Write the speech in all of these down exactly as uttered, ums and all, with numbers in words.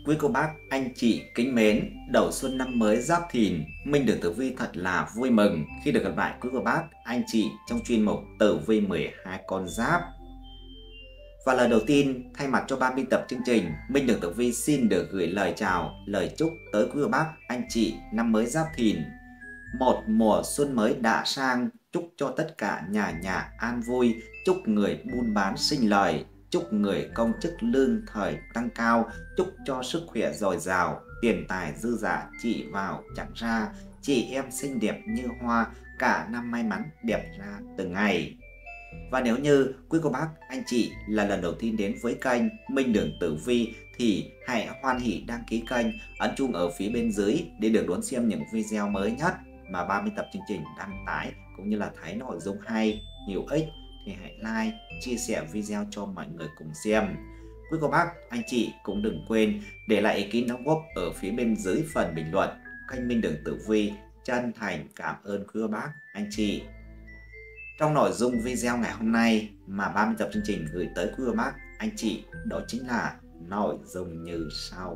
Quý cô bác, anh chị kính mến, đầu xuân năm mới Giáp Thìn, Minh Đường Tử Vi thật là vui mừng khi được gặp lại quý cô bác, anh chị trong chuyên mục Tử Vi mười hai con giáp. Và lời đầu tiên, thay mặt cho ban biên tập chương trình, Minh Đường Tử Vi xin được gửi lời chào, lời chúc tới quý cô bác, anh chị năm mới Giáp Thìn. Một mùa xuân mới đã sang, chúc cho tất cả nhà nhà an vui, chúc người buôn bán sinh lời, chúc người công chức lương thời tăng cao, chúc cho sức khỏe dồi dào, tiền tài dư dả chỉ vào chẳng ra, chị em xinh đẹp như hoa, cả năm may mắn đẹp ra từng ngày. Và nếu như quý cô bác, anh chị là lần đầu tiên đến với kênh Minh Đường Tử Vi thì hãy hoan hỉ đăng ký kênh, ấn chuông ở phía bên dưới để được đón xem những video mới nhất mà ba mươi tập chương trình đăng tải, cũng như là thấy nội dung hay, hữu ích thì hãy like, chia sẻ video cho mọi người cùng xem. Quý cô bác, anh chị cũng đừng quên để lại ý kiến đóng góp ở phía bên dưới phần bình luận. Kênh Minh Đường Tử Vi chân thành cảm ơn quý cô bác, anh chị. Trong nội dung video ngày hôm nay mà ba mươi tập chương trình gửi tới quý cô bác, anh chị, đó chính là nội dung như sau.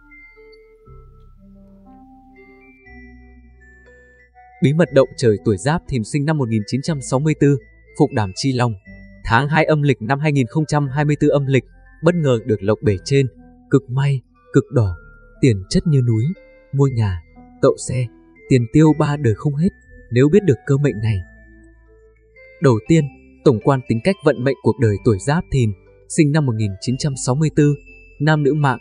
Bí mật động trời tuổi Giáp Thìn sinh năm một nghìn chín trăm sáu mươi tư, Phụng Đảm Chi Long. Tháng hai âm lịch năm hai nghìn không trăm hai mươi tư âm lịch, bất ngờ được lộc bể trên, cực may, cực đỏ, tiền chất như núi, mua nhà, tậu xe, tiền tiêu ba đời không hết nếu biết được cơ mệnh này. Đầu tiên, tổng quan tính cách vận mệnh cuộc đời tuổi Giáp Thìn, sinh năm một nghìn chín trăm sáu mươi tư, nam nữ mạng.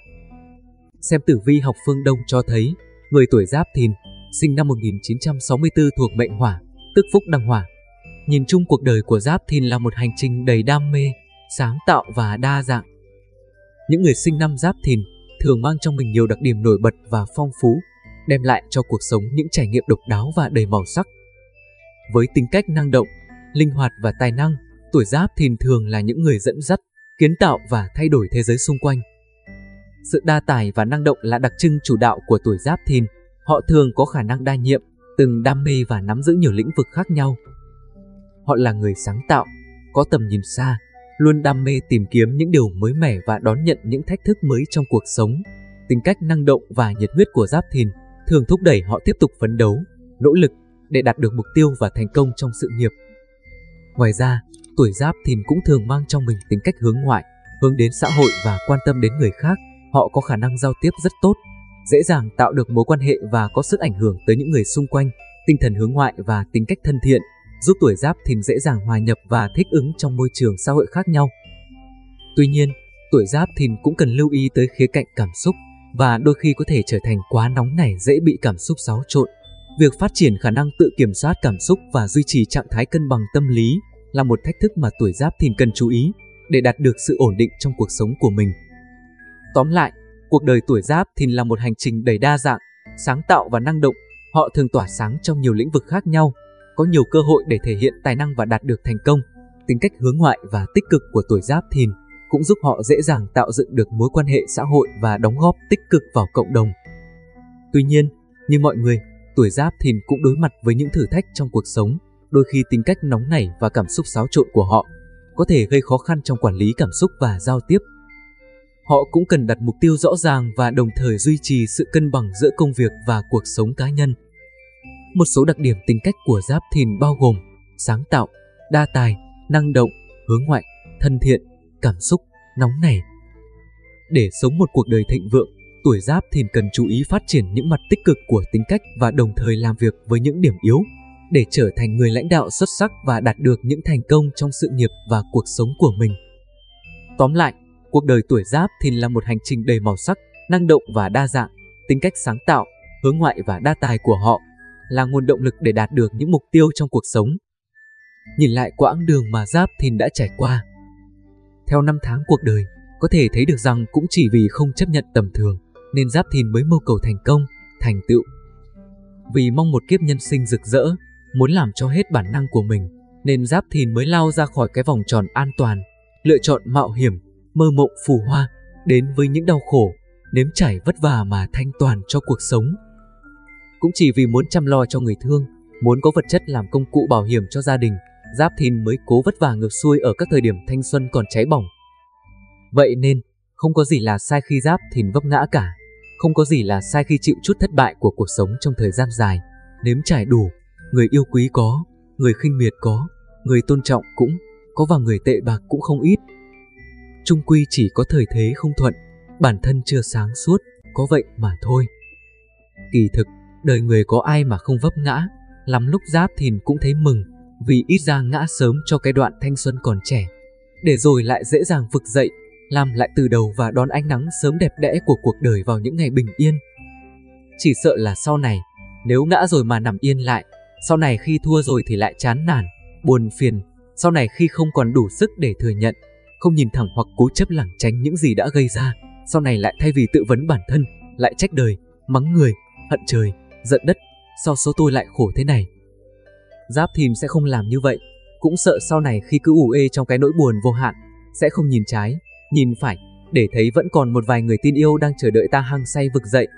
Xem tử vi học phương Đông cho thấy, người tuổi Giáp Thìn, sinh năm một nghìn chín trăm sáu mươi tư thuộc mệnh hỏa, tức phúc đăng hỏa. Nhìn chung cuộc đời của Giáp Thìn là một hành trình đầy đam mê, sáng tạo và đa dạng. Những người sinh năm Giáp Thìn thường mang trong mình nhiều đặc điểm nổi bật và phong phú, đem lại cho cuộc sống những trải nghiệm độc đáo và đầy màu sắc. Với tính cách năng động, linh hoạt và tài năng, tuổi Giáp Thìn thường là những người dẫn dắt, kiến tạo và thay đổi thế giới xung quanh. Sự đa tài và năng động là đặc trưng chủ đạo của tuổi Giáp Thìn. Họ thường có khả năng đa nhiệm, từng đam mê và nắm giữ nhiều lĩnh vực khác nhau. Họ là người sáng tạo, có tầm nhìn xa, luôn đam mê tìm kiếm những điều mới mẻ và đón nhận những thách thức mới trong cuộc sống. Tính cách năng động và nhiệt huyết của Giáp Thìn thường thúc đẩy họ tiếp tục phấn đấu, nỗ lực để đạt được mục tiêu và thành công trong sự nghiệp. Ngoài ra, tuổi Giáp Thìn cũng thường mang trong mình tính cách hướng ngoại, hướng đến xã hội và quan tâm đến người khác. Họ có khả năng giao tiếp rất tốt, dễ dàng tạo được mối quan hệ và có sức ảnh hưởng tới những người xung quanh. Tinh thần hướng ngoại và tính cách thân thiện giúp tuổi Giáp Thìn dễ dàng hòa nhập và thích ứng trong môi trường xã hội khác nhau. Tuy nhiên, tuổi Giáp Thìn cũng cần lưu ý tới khía cạnh cảm xúc và đôi khi có thể trở thành quá nóng nảy, dễ bị cảm xúc xáo trộn. Việc phát triển khả năng tự kiểm soát cảm xúc và duy trì trạng thái cân bằng tâm lý là một thách thức mà tuổi Giáp Thìn cần chú ý để đạt được sự ổn định trong cuộc sống của mình. Tóm lại, cuộc đời tuổi Giáp Thìn là một hành trình đầy đa dạng, sáng tạo và năng động. Họ thường tỏa sáng trong nhiều lĩnh vực khác nhau, có nhiều cơ hội để thể hiện tài năng và đạt được thành công. Tính cách hướng ngoại và tích cực của tuổi Giáp Thìn cũng giúp họ dễ dàng tạo dựng được mối quan hệ xã hội và đóng góp tích cực vào cộng đồng. Tuy nhiên, như mọi người, tuổi Giáp Thìn cũng đối mặt với những thử thách trong cuộc sống. Đôi khi tính cách nóng nảy và cảm xúc xáo trộn của họ có thể gây khó khăn trong quản lý cảm xúc và giao tiếp. Họ cũng cần đặt mục tiêu rõ ràng và đồng thời duy trì sự cân bằng giữa công việc và cuộc sống cá nhân. Một số đặc điểm tính cách của Giáp Thìn bao gồm sáng tạo, đa tài, năng động, hướng ngoại, thân thiện, cảm xúc, nóng nảy. Để sống một cuộc đời thịnh vượng, tuổi Giáp Thìn cần chú ý phát triển những mặt tích cực của tính cách và đồng thời làm việc với những điểm yếu để trở thành người lãnh đạo xuất sắc và đạt được những thành công trong sự nghiệp và cuộc sống của mình. Tóm lại, cuộc đời tuổi Giáp Thìn là một hành trình đầy màu sắc, năng động và đa dạng. Tính cách sáng tạo, hướng ngoại và đa tài của họ là nguồn động lực để đạt được những mục tiêu trong cuộc sống. Nhìn lại quãng đường mà Giáp Thìn đã trải qua, theo năm tháng cuộc đời, có thể thấy được rằng cũng chỉ vì không chấp nhận tầm thường nên Giáp Thìn mới mưu cầu thành công, thành tựu. Vì mong một kiếp nhân sinh rực rỡ, muốn làm cho hết bản năng của mình nên Giáp Thìn mới lao ra khỏi cái vòng tròn an toàn, lựa chọn mạo hiểm, mơ mộng phù hoa, đến với những đau khổ, nếm trải vất vả mà thanh toàn cho cuộc sống. Cũng chỉ vì muốn chăm lo cho người thương, muốn có vật chất làm công cụ bảo hiểm cho gia đình, Giáp Thìn mới cố vất vả ngược xuôi ở các thời điểm thanh xuân còn cháy bỏng. Vậy nên, Không có gì là sai khi Giáp Thìn vấp ngã cả. Không có gì là sai khi chịu chút thất bại của cuộc sống trong thời gian dài. Nếm trải đủ, người yêu quý có, người khinh miệt có, người tôn trọng cũng có và người tệ bạc cũng không ít. Chung quy chỉ có thời thế không thuận, bản thân chưa sáng suốt, có vậy mà thôi. Kỳ thực, đời người có ai mà không vấp ngã, lắm lúc Giáp Thìn cũng thấy mừng, vì ít ra ngã sớm cho cái đoạn thanh xuân còn trẻ, để rồi lại dễ dàng vực dậy, làm lại từ đầu và đón ánh nắng sớm đẹp đẽ của cuộc đời vào những ngày bình yên. Chỉ sợ là sau này, nếu ngã rồi mà nằm yên lại, sau này khi thua rồi thì lại chán nản, buồn phiền, sau này khi không còn đủ sức để thừa nhận, không nhìn thẳng hoặc cố chấp lảng tránh những gì đã gây ra, sau này lại thay vì tự vấn bản thân, lại trách đời, mắng người, hận trời, giận đất, sao số tôi lại khổ thế này. Giáp Thìn sẽ không làm như vậy, cũng sợ sau này khi cứ ủ ê trong cái nỗi buồn vô hạn, sẽ không nhìn trái, nhìn phải, để thấy vẫn còn một vài người tin yêu đang chờ đợi ta hăng say vực dậy.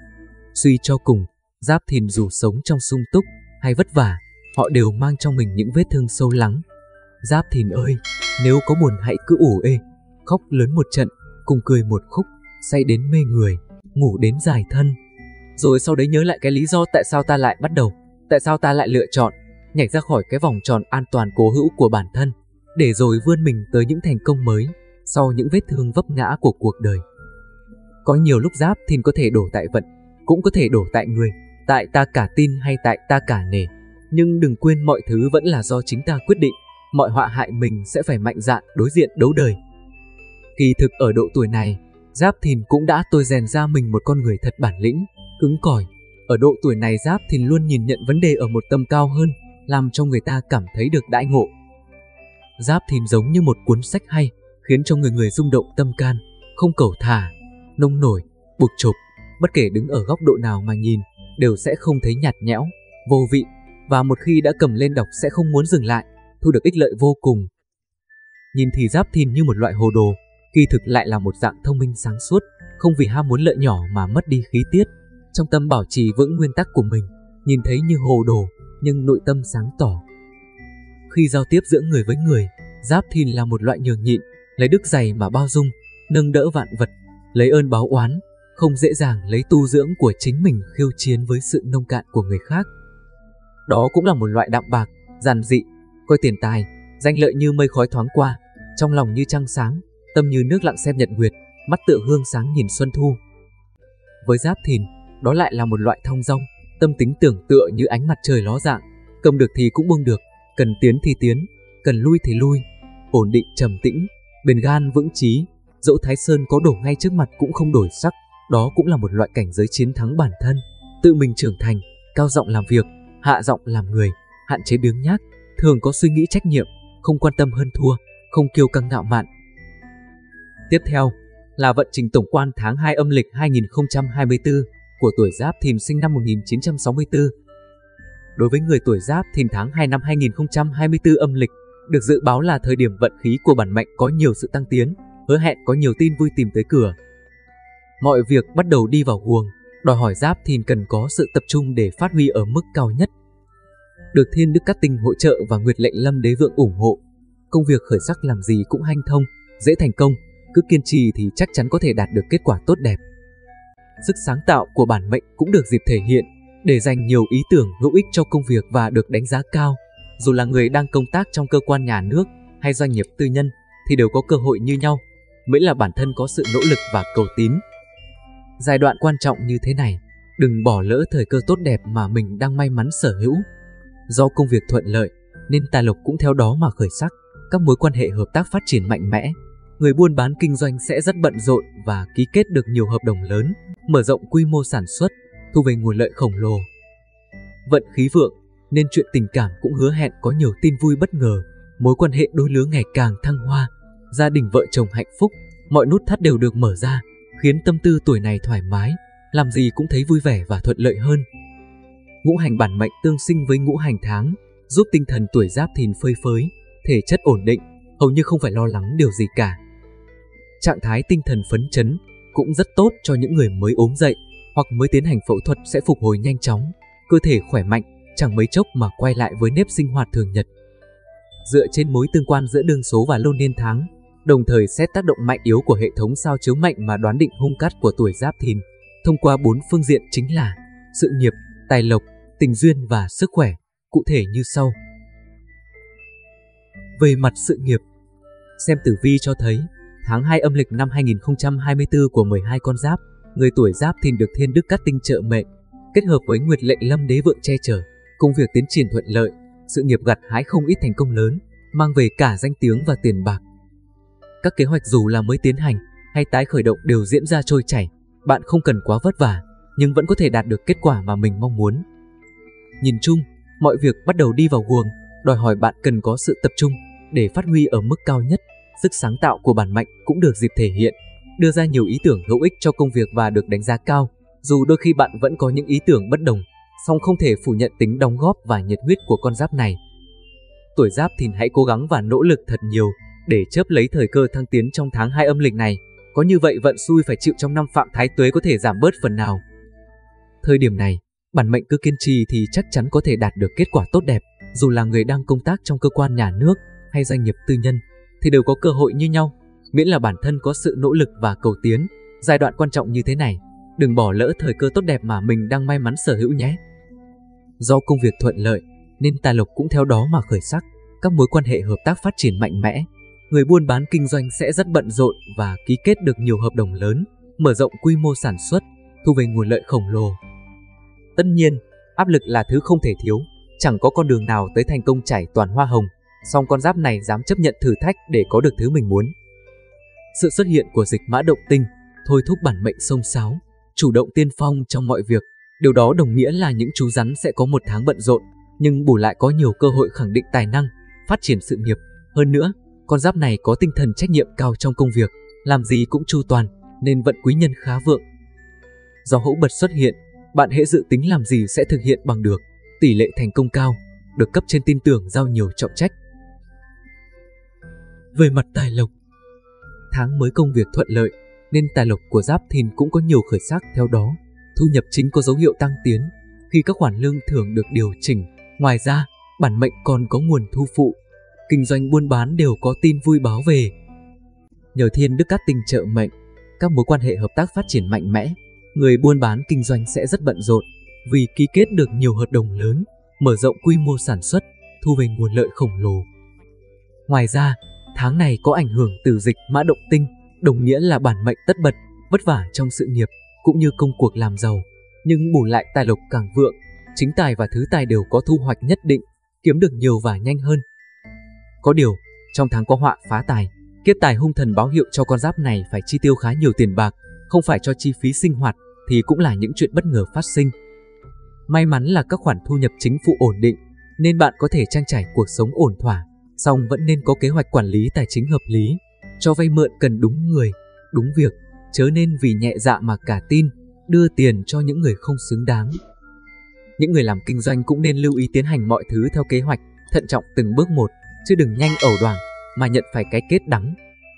Suy cho cùng, Giáp Thìn dù sống trong sung túc hay vất vả, họ đều mang trong mình những vết thương sâu lắng. Giáp Thìn ơi, nếu có buồn hãy cứ ủ ê, khóc lớn một trận, cùng cười một khúc, say đến mê người, ngủ đến dài thân. Rồi sau đấy nhớ lại cái lý do tại sao ta lại bắt đầu, tại sao ta lại lựa chọn, nhảy ra khỏi cái vòng tròn an toàn cố hữu của bản thân, để rồi vươn mình tới những thành công mới, sau những vết thương vấp ngã của cuộc đời. Có nhiều lúc Giáp Thìn có thể đổ tại vận, cũng có thể đổ tại người, tại ta cả tin hay tại ta cả nể. Nhưng đừng quên mọi thứ vẫn là do chính ta quyết định, mọi họa hại mình sẽ phải mạnh dạn đối diện đấu đời. Kỳ thực ở độ tuổi này, Giáp Thìn cũng đã tôi rèn ra mình một con người thật bản lĩnh, cứng cỏi. Ở độ tuổi này Giáp Thìn luôn nhìn nhận vấn đề ở một tầm cao hơn, làm cho người ta cảm thấy được đãi ngộ. Giáp Thìn giống như một cuốn sách hay, khiến cho người người rung động tâm can, không cẩu thả, nông nổi, bục chộp, bất kể đứng ở góc độ nào mà nhìn, đều sẽ không thấy nhạt nhẽo, vô vị, và một khi đã cầm lên đọc sẽ không muốn dừng lại, thu được ích lợi vô cùng. Nhìn thì Giáp Thìn như một loại hồ đồ, kỳ thực lại là một dạng thông minh sáng suốt, không vì ham muốn lợi nhỏ mà mất đi khí tiết, trong tâm bảo trì vững nguyên tắc của mình, nhìn thấy như hồ đồ, nhưng nội tâm sáng tỏ. Khi giao tiếp giữa người với người, Giáp Thìn là một loại nhường nhịn, lấy đức dày mà bao dung, nâng đỡ vạn vật, lấy ơn báo oán, không dễ dàng lấy tu dưỡng của chính mình khiêu chiến với sự nông cạn của người khác. Đó cũng là một loại đạm bạc, giản dị, coi tiền tài, danh lợi như mây khói thoáng qua, trong lòng như trăng sáng, tâm như nước lặng xem nhật nguyệt, mắt tựa hương sáng nhìn xuân thu. Với Giáp Thìn, đó lại là một loại thong dong, tâm tính tưởng tựa như ánh mặt trời ló dạng, cầm được thì cũng buông được, cần tiến thì tiến, cần lui thì lui, ổn định trầm tĩnh, bền gan vững chí, dẫu Thái Sơn có đổ ngay trước mặt cũng không đổi sắc. Đó cũng là một loại cảnh giới chiến thắng bản thân, tự mình trưởng thành, cao giọng làm việc, hạ giọng làm người, hạn chế biếng nhác, thường có suy nghĩ trách nhiệm, không quan tâm hơn thua, không kiêu căng ngạo mạn. Tiếp theo là vận trình tổng quan tháng hai âm lịch hai nghìn không trăm hai mươi tư của tuổi Giáp Thìn sinh năm một nghìn chín trăm sáu mươi tư. Đối với người tuổi Giáp Thìn tháng hai năm hai nghìn không trăm hai mươi tư âm lịch, được dự báo là thời điểm vận khí của bản mệnh có nhiều sự tăng tiến, hứa hẹn có nhiều tin vui tìm tới cửa. Mọi việc bắt đầu đi vào guồng, đòi hỏi Giáp Thìn cần có sự tập trung để phát huy ở mức cao nhất. Được Thiên Đức Cát Tinh hỗ trợ và Nguyệt Lệnh Lâm Đế Vượng ủng hộ, công việc khởi sắc làm gì cũng hanh thông, dễ thành công, cứ kiên trì thì chắc chắn có thể đạt được kết quả tốt đẹp. Sức sáng tạo của bản mệnh cũng được dịp thể hiện, để dành nhiều ý tưởng hữu ích cho công việc và được đánh giá cao. Dù là người đang công tác trong cơ quan nhà nước hay doanh nghiệp tư nhân thì đều có cơ hội như nhau, miễn là bản thân có sự nỗ lực và cầu tín. Giai đoạn quan trọng như thế này, đừng bỏ lỡ thời cơ tốt đẹp mà mình đang may mắn sở hữu. Do công việc thuận lợi nên tài lộc cũng theo đó mà khởi sắc, các mối quan hệ hợp tác phát triển mạnh mẽ. Người buôn bán kinh doanh sẽ rất bận rộn và ký kết được nhiều hợp đồng lớn, mở rộng quy mô sản xuất, thu về nguồn lợi khổng lồ. Vận khí vượng nên chuyện tình cảm cũng hứa hẹn có nhiều tin vui bất ngờ, mối quan hệ đôi lứa ngày càng thăng hoa, gia đình vợ chồng hạnh phúc, mọi nút thắt đều được mở ra, khiến tâm tư tuổi này thoải mái, làm gì cũng thấy vui vẻ và thuận lợi hơn. Ngũ hành bản mệnh tương sinh với ngũ hành tháng, giúp tinh thần tuổi Giáp Thìn phơi phới, thể chất ổn định, hầu như không phải lo lắng điều gì cả. Trạng thái tinh thần phấn chấn cũng rất tốt cho những người mới ốm dậy hoặc mới tiến hành phẫu thuật sẽ phục hồi nhanh chóng, cơ thể khỏe mạnh, chẳng mấy chốc mà quay lại với nếp sinh hoạt thường nhật. Dựa trên mối tương quan giữa đương số và lô niên tháng, đồng thời xét tác động mạnh yếu của hệ thống sao chiếu mệnh mà đoán định hung cát của tuổi Giáp Thìn thông qua bốn phương diện chính là sự nghiệp, tài lộc, tình duyên và sức khỏe, cụ thể như sau. Về mặt sự nghiệp, xem tử vi cho thấy tháng hai âm lịch năm hai nghìn không trăm hai mươi tư của mười hai con giáp, người tuổi Giáp Thìn được thiên đức cát tinh trợ mệnh, kết hợp với nguyệt lệnh lâm đế vượng che chở, công việc tiến triển thuận lợi, sự nghiệp gặt hái không ít thành công lớn, mang về cả danh tiếng và tiền bạc. Các kế hoạch dù là mới tiến hành hay tái khởi động đều diễn ra trôi chảy, bạn không cần quá vất vả, nhưng vẫn có thể đạt được kết quả mà mình mong muốn. Nhìn chung, mọi việc bắt đầu đi vào guồng, đòi hỏi bạn cần có sự tập trung để phát huy ở mức cao nhất. Sức sáng tạo của bản mệnh cũng được dịp thể hiện, đưa ra nhiều ý tưởng hữu ích cho công việc và được đánh giá cao. Dù đôi khi bạn vẫn có những ý tưởng bất đồng, song không thể phủ nhận tính đóng góp và nhiệt huyết của con giáp này. Tuổi Giáp Thìn hãy cố gắng và nỗ lực thật nhiều để chớp lấy thời cơ thăng tiến trong tháng hai âm lịch này. Có như vậy vận xui phải chịu trong năm Phạm Thái Tuế có thể giảm bớt phần nào. Thời điểm này, bản mệnh cứ kiên trì thì chắc chắn có thể đạt được kết quả tốt đẹp. Dù là người đang công tác trong cơ quan nhà nước hay doanh nghiệp tư nhân thì đều có cơ hội như nhau, miễn là bản thân có sự nỗ lực và cầu tiến. Giai đoạn quan trọng như thế này, đừng bỏ lỡ thời cơ tốt đẹp mà mình đang may mắn sở hữu nhé. Do công việc thuận lợi nên tài lộc cũng theo đó mà khởi sắc, các mối quan hệ hợp tác phát triển mạnh mẽ. Người buôn bán kinh doanh sẽ rất bận rộn và ký kết được nhiều hợp đồng lớn, mở rộng quy mô sản xuất, thu về nguồn lợi khổng lồ. Tất nhiên, áp lực là thứ không thể thiếu, chẳng có con đường nào tới thành công chảy toàn hoa hồng, song con giáp này dám chấp nhận thử thách để có được thứ mình muốn. Sự xuất hiện của dịch mã động tinh thôi thúc bản mệnh xông xáo, chủ động tiên phong trong mọi việc. Điều đó đồng nghĩa là những chú rắn sẽ có một tháng bận rộn, nhưng bù lại có nhiều cơ hội khẳng định tài năng, phát triển sự nghiệp. Hơn nữa, con giáp này có tinh thần trách nhiệm cao trong công việc, làm gì cũng chu toàn, nên vận quý nhân khá vượng. Do hữu bật xuất hiện, bạn hễ dự tính làm gì sẽ thực hiện bằng được, tỷ lệ thành công cao, được cấp trên tin tưởng giao nhiều trọng trách. Về mặt tài lộc, tháng mới công việc thuận lợi, nên tài lộc của Giáp Thìn cũng có nhiều khởi sắc theo đó. Thu nhập chính có dấu hiệu tăng tiến khi các khoản lương thưởng được điều chỉnh. Ngoài ra, bản mệnh còn có nguồn thu phụ, kinh doanh buôn bán đều có tin vui báo về. Nhờ thiên đức cát tinh trợ mệnh, các mối quan hệ hợp tác phát triển mạnh mẽ. Người buôn bán kinh doanh sẽ rất bận rộn vì ký kết được nhiều hợp đồng lớn, mở rộng quy mô sản xuất, thu về nguồn lợi khổng lồ. Ngoài ra, tháng này có ảnh hưởng từ dịch mã động tinh, đồng nghĩa là bản mệnh tất bật, vất vả trong sự nghiệp cũng như công cuộc làm giàu, nhưng bù lại tài lộc càng vượng, chính tài và thứ tài đều có thu hoạch nhất định, kiếm được nhiều và nhanh hơn. Có điều, trong tháng có họa phá tài, kiếp tài hung thần báo hiệu cho con giáp này phải chi tiêu khá nhiều tiền bạc, không phải cho chi phí sinh hoạt thì cũng là những chuyện bất ngờ phát sinh. May mắn là các khoản thu nhập chính phụ ổn định, nên bạn có thể trang trải cuộc sống ổn thỏa, song vẫn nên có kế hoạch quản lý tài chính hợp lý. Cho vay mượn cần đúng người, đúng việc, chớ nên vì nhẹ dạ mà cả tin, đưa tiền cho những người không xứng đáng. Những người làm kinh doanh cũng nên lưu ý tiến hành mọi thứ theo kế hoạch, thận trọng từng bước một, chứ đừng nhanh ẩu đoảng mà nhận phải cái kết đắng.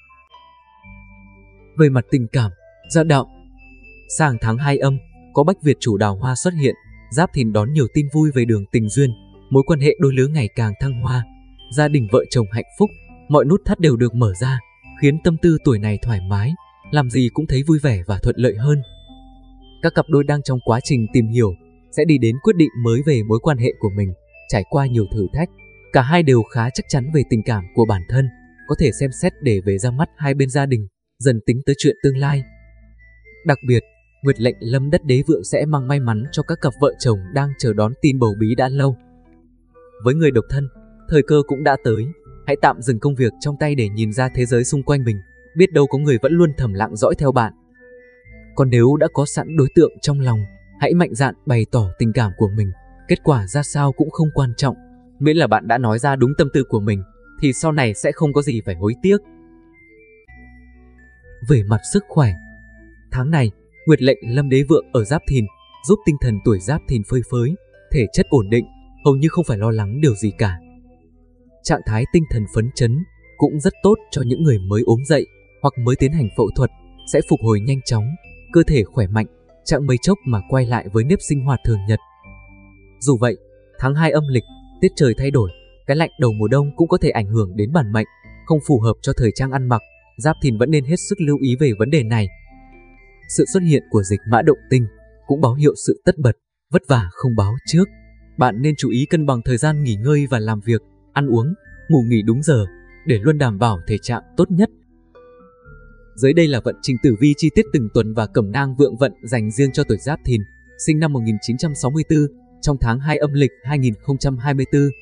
Về mặt tình cảm, gia đạo, sang tháng hai âm, có bách Việt chủ đào hoa xuất hiện, Giáp Thìn đón nhiều tin vui về đường tình duyên, mối quan hệ đôi lứa ngày càng thăng hoa, gia đình vợ chồng hạnh phúc, mọi nút thắt đều được mở ra, khiến tâm tư tuổi này thoải mái, làm gì cũng thấy vui vẻ và thuận lợi hơn. Các cặp đôi đang trong quá trình tìm hiểu sẽ đi đến quyết định mới về mối quan hệ của mình, trải qua nhiều thử thách, cả hai đều khá chắc chắn về tình cảm của bản thân, có thể xem xét để về ra mắt hai bên gia đình, dần tính tới chuyện tương lai. Đặc biệt, nguyệt lệnh lâm đất đế vượng sẽ mang may mắn cho các cặp vợ chồng đang chờ đón tin bầu bí đã lâu. Với người độc thân, thời cơ cũng đã tới, hãy tạm dừng công việc trong tay để nhìn ra thế giới xung quanh mình, biết đâu có người vẫn luôn thầm lặng dõi theo bạn. Còn nếu đã có sẵn đối tượng trong lòng, hãy mạnh dạn bày tỏ tình cảm của mình, kết quả ra sao cũng không quan trọng, miễn là bạn đã nói ra đúng tâm tư của mình, thì sau này sẽ không có gì phải hối tiếc. Về mặt sức khỏe, tháng này, nguyệt lệnh lâm đế vượng ở Giáp Thìn giúp tinh thần tuổi Giáp Thìn phơi phới, thể chất ổn định, hầu như không phải lo lắng điều gì cả. Trạng thái tinh thần phấn chấn cũng rất tốt cho những người mới ốm dậy hoặc mới tiến hành phẫu thuật, sẽ phục hồi nhanh chóng, cơ thể khỏe mạnh, chẳng mấy chốc mà quay lại với nếp sinh hoạt thường nhật. Dù vậy, tháng hai âm lịch, tiết trời thay đổi, cái lạnh đầu mùa đông cũng có thể ảnh hưởng đến bản mệnh, không phù hợp cho thời trang ăn mặc, Giáp Thìn vẫn nên hết sức lưu ý về vấn đề này. Sự xuất hiện của dịch mã động tinh cũng báo hiệu sự tất bật, vất vả không báo trước. Bạn nên chú ý cân bằng thời gian nghỉ ngơi và làm việc, ăn uống, ngủ nghỉ đúng giờ để luôn đảm bảo thể trạng tốt nhất. Dưới đây là vận trình tử vi chi tiết từng tuần và cẩm nang vượng vận dành riêng cho tuổi Giáp Thìn, sinh năm một nghìn chín trăm sáu mươi tư, trong tháng hai âm lịch hai nghìn không trăm hai mươi tư.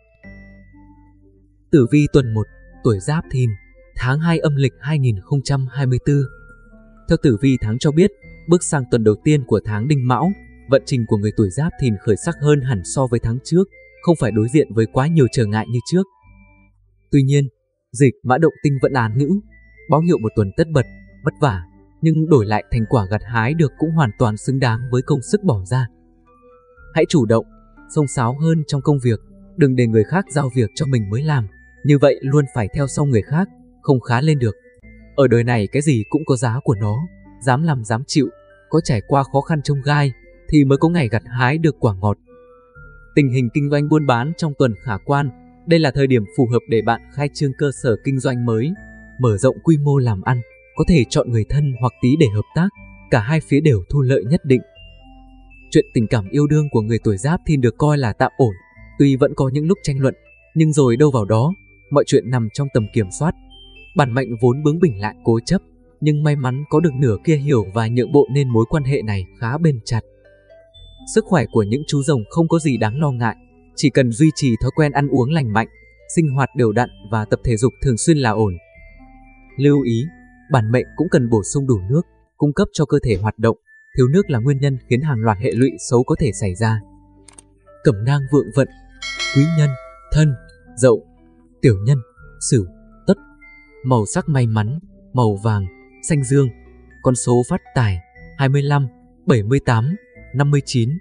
Tử vi tuần một, tuổi Giáp Thìn, tháng hai âm lịch hai nghìn không trăm hai mươi tư. Theo tử vi tháng cho biết, bước sang tuần đầu tiên của tháng Đinh Mão, vận trình của người tuổi Giáp Thìn khởi sắc hơn hẳn so với tháng trước, không phải đối diện với quá nhiều trở ngại như trước. Tuy nhiên, dịch mã động tinh vẫn án ngữ, báo hiệu một tuần tất bật, vất vả, nhưng đổi lại thành quả gặt hái được cũng hoàn toàn xứng đáng với công sức bỏ ra. Hãy chủ động, xông xáo hơn trong công việc, đừng để người khác giao việc cho mình mới làm, như vậy luôn phải theo sau người khác, không khá lên được. Ở đời này cái gì cũng có giá của nó, dám làm dám chịu, có trải qua khó khăn chông gai thì mới có ngày gặt hái được quả ngọt. Tình hình kinh doanh buôn bán trong tuần khả quan, đây là thời điểm phù hợp để bạn khai trương cơ sở kinh doanh mới, mở rộng quy mô làm ăn, có thể chọn người thân hoặc tí để hợp tác, cả hai phía đều thu lợi nhất định. Chuyện tình cảm yêu đương của người tuổi Giáp Thìn được coi là tạm ổn, tuy vẫn có những lúc tranh luận, nhưng rồi đâu vào đó, mọi chuyện nằm trong tầm kiểm soát. Bản mệnh vốn bướng bỉnh lại cố chấp, nhưng may mắn có được nửa kia hiểu và nhượng bộ nên mối quan hệ này khá bền chặt. Sức khỏe của những chú rồng không có gì đáng lo ngại, chỉ cần duy trì thói quen ăn uống lành mạnh, sinh hoạt đều đặn và tập thể dục thường xuyên là ổn. Lưu ý, bản mệnh cũng cần bổ sung đủ nước, cung cấp cho cơ thể hoạt động, thiếu nước là nguyên nhân khiến hàng loạt hệ lụy xấu có thể xảy ra. Cẩm nang vượng vận, quý nhân, thân, dậu, tiểu nhân, sửu, tất. Màu sắc may mắn, màu vàng, xanh dương. Con số phát tài, hai mươi lăm, bảy mươi tám, năm mươi chín.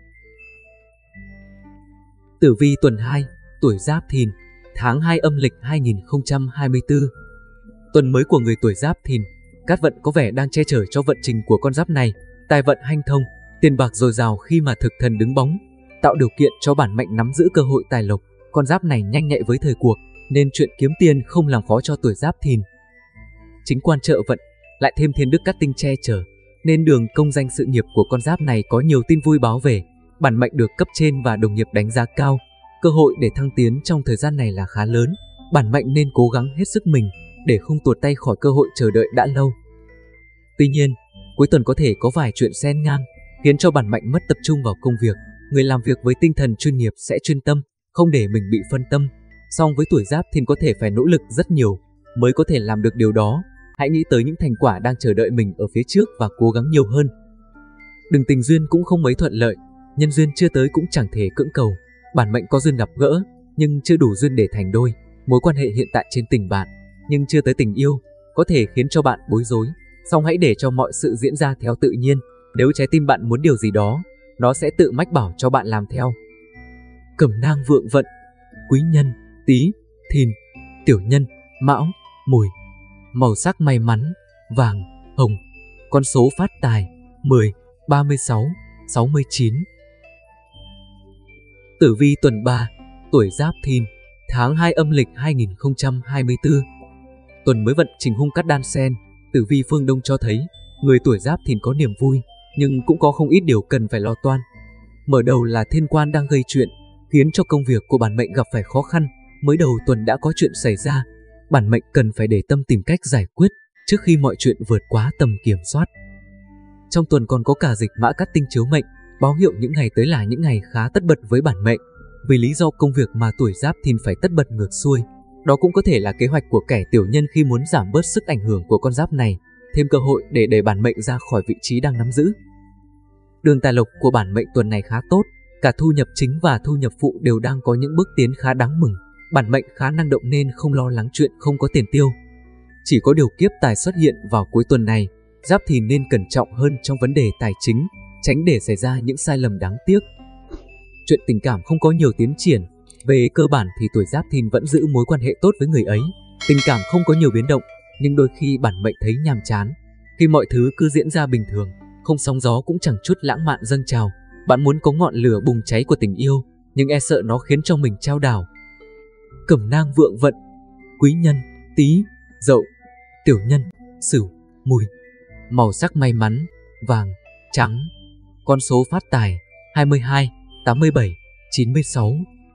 Tử vi tuần hai, tuổi Giáp Thìn, tháng hai âm lịch hai nghìn không trăm hai mươi tư. Tuần mới của người tuổi Giáp Thìn, cát vận có vẻ đang che chở cho vận trình của con giáp này, tài vận hanh thông, tiền bạc dồi dào khi mà thực thần đứng bóng, tạo điều kiện cho bản mệnh nắm giữ cơ hội tài lộc. Con giáp này nhanh nhạy với thời cuộc, nên chuyện kiếm tiền không làm khó cho tuổi Giáp Thìn. Chính quan trợ vận, lại thêm thiên đức cát tinh che chở, nên đường công danh sự nghiệp của con giáp này có nhiều tin vui báo về. Bản mệnh được cấp trên và đồng nghiệp đánh giá cao, cơ hội để thăng tiến trong thời gian này là khá lớn. Bản mệnh nên cố gắng hết sức mình để không tuột tay khỏi cơ hội chờ đợi đã lâu. Tuy nhiên, cuối tuần có thể có vài chuyện xen ngang, khiến cho bản mệnh mất tập trung vào công việc. Người làm việc với tinh thần chuyên nghiệp sẽ chuyên tâm, không để mình bị phân tâm. Song với tuổi Giáp Thìn có thể phải nỗ lực rất nhiều mới có thể làm được điều đó. Hãy nghĩ tới những thành quả đang chờ đợi mình ở phía trước và cố gắng nhiều hơn. Đường tình duyên cũng không mấy thuận lợi, nhân duyên chưa tới cũng chẳng thể cưỡng cầu. Bản mệnh có duyên gặp gỡ, nhưng chưa đủ duyên để thành đôi. Mối quan hệ hiện tại trên tình bạn, nhưng chưa tới tình yêu, có thể khiến cho bạn bối rối. Song hãy để cho mọi sự diễn ra theo tự nhiên. Nếu trái tim bạn muốn điều gì đó, nó sẽ tự mách bảo cho bạn làm theo. Cẩm nang vượng vận, quý nhân, Tý, Thìn, tiểu nhân, Mão, Mùi. Màu sắc may mắn, vàng, hồng. Con số phát tài, mười, ba mươi sáu, sáu mươi chín. Tử vi tuần ba, tuổi Giáp Thìn, tháng hai âm lịch hai nghìn không trăm hai mươi tư. Tuần mới vận trình hung cát đan xen, tử vi phương Đông cho thấy người tuổi Giáp Thìn có niềm vui, nhưng cũng có không ít điều cần phải lo toan. Mở đầu là thiên quan đang gây chuyện, khiến cho công việc của bản mệnh gặp phải khó khăn. Mới đầu tuần đã có chuyện xảy ra, bản mệnh cần phải để tâm tìm cách giải quyết trước khi mọi chuyện vượt quá tầm kiểm soát. Trong tuần còn có cả dịch mã cát tinh chiếu mệnh, báo hiệu những ngày tới là những ngày khá tất bật với bản mệnh. Vì lý do công việc mà tuổi Giáp Thìn phải tất bật ngược xuôi. Đó cũng có thể là kế hoạch của kẻ tiểu nhân khi muốn giảm bớt sức ảnh hưởng của con giáp này, thêm cơ hội để đẩy bản mệnh ra khỏi vị trí đang nắm giữ. Đường tài lộc của bản mệnh tuần này khá tốt, cả thu nhập chính và thu nhập phụ đều đang có những bước tiến khá đáng mừng. Bản mệnh khá năng động nên không lo lắng chuyện không có tiền tiêu. Chỉ có điều kiếp tài xuất hiện vào cuối tuần này, Giáp Thìn nên cẩn trọng hơn trong vấn đề tài chính, tránh để xảy ra những sai lầm đáng tiếc. Chuyện tình cảm không có nhiều tiến triển, về cơ bản thì tuổi Giáp Thìn vẫn giữ mối quan hệ tốt với người ấy. Tình cảm không có nhiều biến động, nhưng đôi khi bản mệnh thấy nhàm chán khi mọi thứ cứ diễn ra bình thường, không sóng gió cũng chẳng chút lãng mạn dâng trào. Bạn muốn có ngọn lửa bùng cháy của tình yêu, nhưng e sợ nó khiến cho mình chao đảo. Cẩm nang vượng vận, quý nhân, Tý, Dậu, Tiểu Nhân, Sửu, Mùi. Màu sắc may mắn: vàng, trắng. Con số phát tài: hai mươi hai, tám mươi bảy, chín mươi sáu.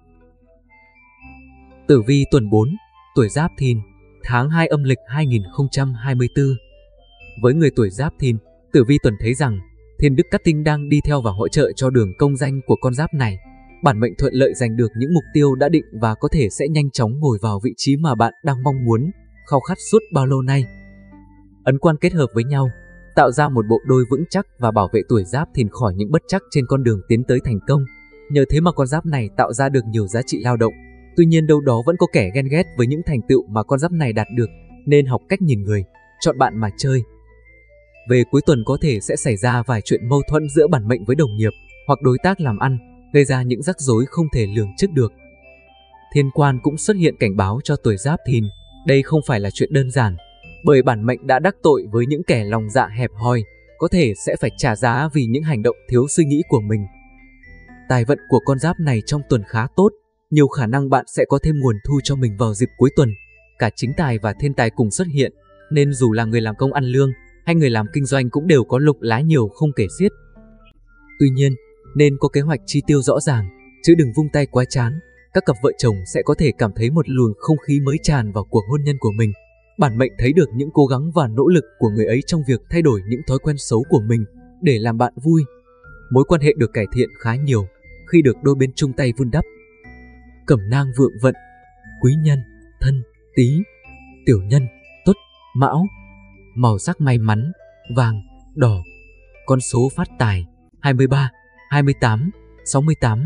Tử vi tuần bốn, tuổi Giáp Thìn, tháng hai âm lịch hai nghìn không trăm hai mươi tư. Với người tuổi Giáp Thìn, tử vi tuần thấy rằng thiên đức cát tinh đang đi theo và hỗ trợ cho đường công danh của con giáp này. Bản mệnh thuận lợi giành được những mục tiêu đã định và có thể sẽ nhanh chóng ngồi vào vị trí mà bạn đang mong muốn, khao khát suốt bao lâu nay. Ấn quan kết hợp với nhau, tạo ra một bộ đôi vững chắc và bảo vệ tuổi Giáp Thìn khỏi những bất trắc trên con đường tiến tới thành công. Nhờ thế mà con giáp này tạo ra được nhiều giá trị lao động. Tuy nhiên đâu đó vẫn có kẻ ghen ghét với những thành tựu mà con giáp này đạt được, nên học cách nhìn người, chọn bạn mà chơi. Về cuối tuần có thể sẽ xảy ra vài chuyện mâu thuẫn giữa bản mệnh với đồng nghiệp hoặc đối tác làm ăn, gây ra những rắc rối không thể lường trước được. Thiên quan cũng xuất hiện cảnh báo cho tuổi Giáp Thìn, đây không phải là chuyện đơn giản, bởi bản mệnh đã đắc tội với những kẻ lòng dạ hẹp hòi, có thể sẽ phải trả giá vì những hành động thiếu suy nghĩ của mình. Tài vận của con giáp này trong tuần khá tốt, nhiều khả năng bạn sẽ có thêm nguồn thu cho mình vào dịp cuối tuần. Cả chính tài và thiên tài cùng xuất hiện, nên dù là người làm công ăn lương hay người làm kinh doanh cũng đều có lục lá nhiều không kể xiết. Tuy nhiên, nên có kế hoạch chi tiêu rõ ràng, chứ đừng vung tay quá chán. Các cặp vợ chồng sẽ có thể cảm thấy một luồng không khí mới tràn vào cuộc hôn nhân của mình. Bản mệnh thấy được những cố gắng và nỗ lực của người ấy trong việc thay đổi những thói quen xấu của mình để làm bạn vui. Mối quan hệ được cải thiện khá nhiều khi được đôi bên chung tay vun đắp. Cẩm nang vượng vận: Quý Nhân, Thân, Tý. Tiểu Nhân, Tuất, Mão. Màu sắc may mắn: vàng, đỏ. Con số phát tài: hai mươi ba, hai mươi tám, sáu mươi tám.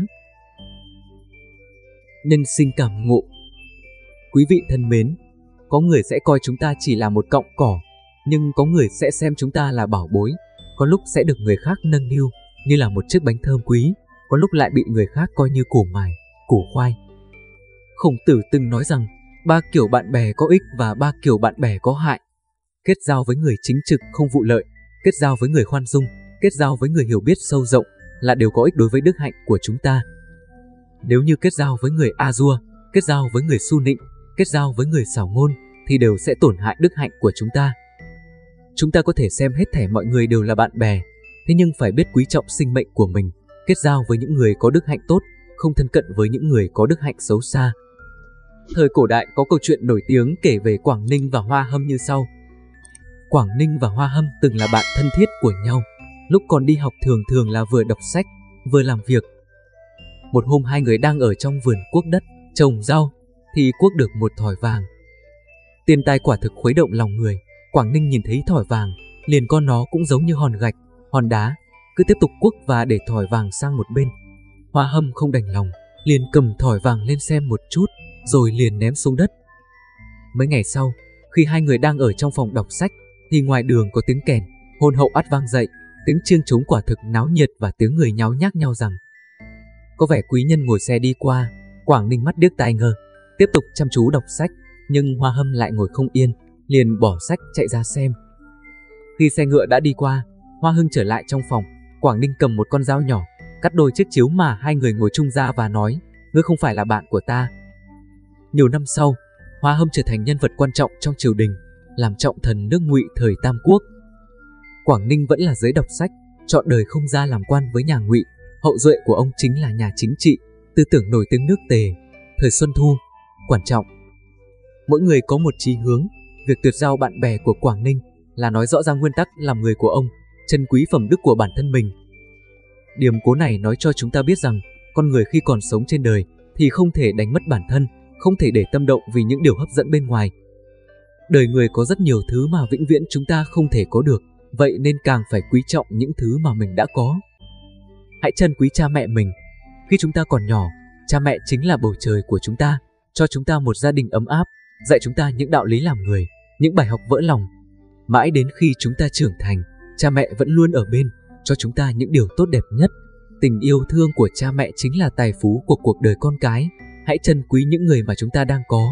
Nhân sinh cảm ngộ: Quý vị thân mến, có người sẽ coi chúng ta chỉ là một cọng cỏ, nhưng có người sẽ xem chúng ta là bảo bối. Có lúc sẽ được người khác nâng niu như là một chiếc bánh thơm quý, có lúc lại bị người khác coi như củ mài, củ khoai. Khổng Tử từng nói rằng ba kiểu bạn bè có ích và ba kiểu bạn bè có hại. Kết giao với người chính trực không vụ lợi, kết giao với người khoan dung, kết giao với người hiểu biết sâu rộng là đều có ích đối với đức hạnh của chúng ta. Nếu như kết giao với người a dua, kết giao với người su nịnh, kết giao với người xảo ngôn thì đều sẽ tổn hại đức hạnh của chúng ta. Chúng ta có thể xem hết thảy mọi người đều là bạn bè, thế nhưng phải biết quý trọng sinh mệnh của mình, kết giao với những người có đức hạnh tốt, không thân cận với những người có đức hạnh xấu xa. Thời cổ đại có câu chuyện nổi tiếng kể về Quảng Ninh và Hoa Hâm như sau. Quảng Ninh và Hoa Hâm từng là bạn thân thiết của nhau. Lúc còn đi học thường thường là vừa đọc sách, vừa làm việc. Một hôm hai người đang ở trong vườn cuốc đất, trồng rau, thì cuốc được một thỏi vàng. Tiền tài quả thực khuấy động lòng người. Quảng Ninh nhìn thấy thỏi vàng, liền coi nó cũng giống như hòn gạch, hòn đá, cứ tiếp tục cuốc và để thỏi vàng sang một bên. Hoa Hâm không đành lòng, liền cầm thỏi vàng lên xem một chút, rồi liền ném xuống đất. Mấy ngày sau, khi hai người đang ở trong phòng đọc sách, thì ngoài đường có tiếng kèn, hồn hậu ắt vang dậy, tiếng chiêng trống quả thực náo nhiệt và tiếng người nháo nhác nhau rằng. Có vẻ quý nhân ngồi xe đi qua, Quảng Ninh mắt điếc tai ngơ, tiếp tục chăm chú đọc sách, nhưng Hoa Hâm lại ngồi không yên, liền bỏ sách chạy ra xem. Khi xe ngựa đã đi qua, Hoa Hưng trở lại trong phòng, Quảng Ninh cầm một con dao nhỏ, cắt đôi chiếc chiếu mà hai người ngồi chung ra và nói, ngươi không phải là bạn của ta. Nhiều năm sau, Hoa Hâm trở thành nhân vật quan trọng trong triều đình, làm trọng thần nước Ngụy thời Tam Quốc. Quảng Ninh vẫn là giới đọc sách, chọn đời không ra làm quan với nhà Ngụy. Hậu duệ của ông chính là nhà chính trị, tư tưởng nổi tiếng nước Tề, thời Xuân Thu. Quan trọng, mỗi người có một chí hướng. Việc tuyệt giao bạn bè của Quảng Ninh là nói rõ ra nguyên tắc làm người của ông, trân quý phẩm đức của bản thân mình. Điềm cố này nói cho chúng ta biết rằng, con người khi còn sống trên đời thì không thể đánh mất bản thân, không thể để tâm động vì những điều hấp dẫn bên ngoài. Đời người có rất nhiều thứ mà vĩnh viễn chúng ta không thể có được, vậy nên càng phải quý trọng những thứ mà mình đã có. Hãy trân quý cha mẹ mình. Khi chúng ta còn nhỏ, cha mẹ chính là bầu trời của chúng ta, cho chúng ta một gia đình ấm áp, dạy chúng ta những đạo lý làm người, những bài học vỡ lòng. Mãi đến khi chúng ta trưởng thành, cha mẹ vẫn luôn ở bên, cho chúng ta những điều tốt đẹp nhất. Tình yêu thương của cha mẹ chính là tài phú của cuộc đời con cái. Hãy trân quý những người mà chúng ta đang có.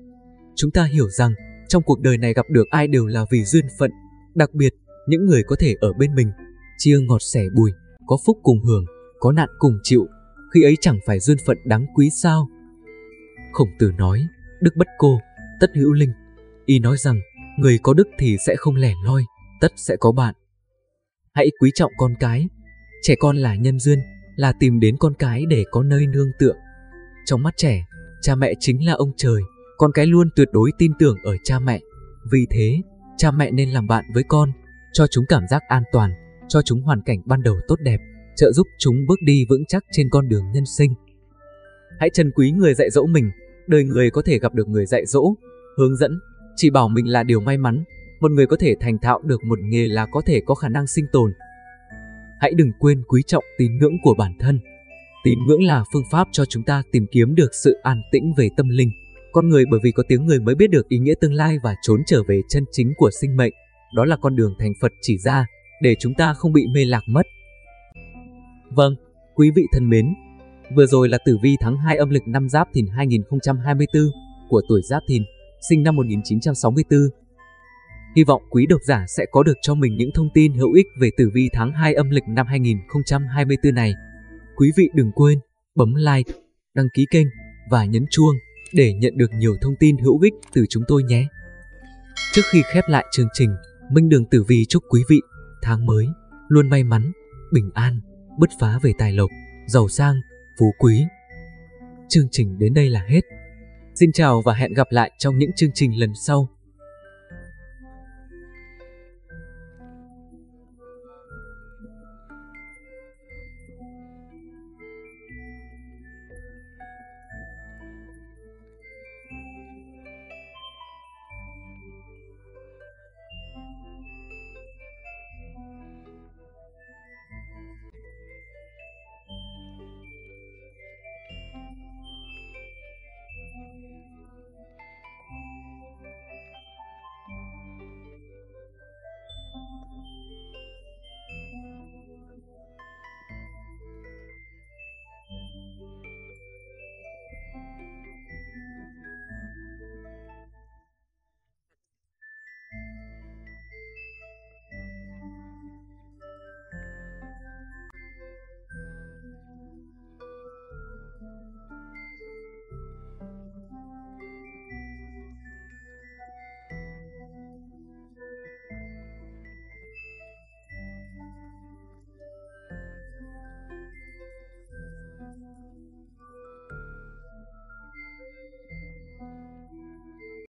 Chúng ta hiểu rằng, trong cuộc đời này gặp được ai đều là vì duyên phận, đặc biệt những người có thể ở bên mình, chia ngọt sẻ bùi, có phúc cùng hưởng, có nạn cùng chịu, khi ấy chẳng phải duyên phận đáng quý sao? Khổng Tử nói, đức bất cô, tất hữu linh. Y nói rằng, Người có đức thì sẽ không lẻ loi, tất sẽ có bạn. Hãy quý trọng con cái. Trẻ con là nhân duyên, là tìm đến con cái để có nơi nương tựa. Trong mắt trẻ, cha mẹ chính là ông trời, con cái luôn tuyệt đối tin tưởng ở cha mẹ. Vì thế, cha mẹ nên làm bạn với con, cho chúng cảm giác an toàn, cho chúng hoàn cảnh ban đầu tốt đẹp, trợ giúp chúng bước đi vững chắc trên con đường nhân sinh. Hãy trân quý người dạy dỗ mình, đời người có thể gặp được người dạy dỗ, hướng dẫn, chỉ bảo mình là điều may mắn. Một người có thể thành thạo được một nghề là có thể có khả năng sinh tồn. Hãy đừng quên quý trọng tín ngưỡng của bản thân. Tín ngưỡng là phương pháp cho chúng ta tìm kiếm được sự an tĩnh về tâm linh. Con người bởi vì có tiếng người mới biết được ý nghĩa tương lai và trốn trở về chân chính của sinh mệnh. Đó là con đường thành Phật chỉ ra, để chúng ta không bị mê lạc mất. Vâng, quý vị thân mến, vừa rồi là tử vi tháng hai âm lịch năm Giáp Thìn hai nghìn không trăm hai mươi tư của tuổi Giáp Thìn, sinh năm một nghìn chín trăm sáu mươi tư. Hy vọng quý độc giả sẽ có được cho mình những thông tin hữu ích về tử vi tháng hai âm lịch năm hai nghìn không trăm hai mươi tư này. Quý vị đừng quên bấm like, đăng ký kênh và nhấn chuông để nhận được nhiều thông tin hữu ích từ chúng tôi nhé. Trước khi khép lại chương trình, Minh Đường Tử Vi chúc quý vị tháng mới luôn may mắn, bình an, bứt phá về tài lộc, giàu sang, phú quý. Chương trình đến đây là hết. Xin chào và hẹn gặp lại trong những chương trình lần sau.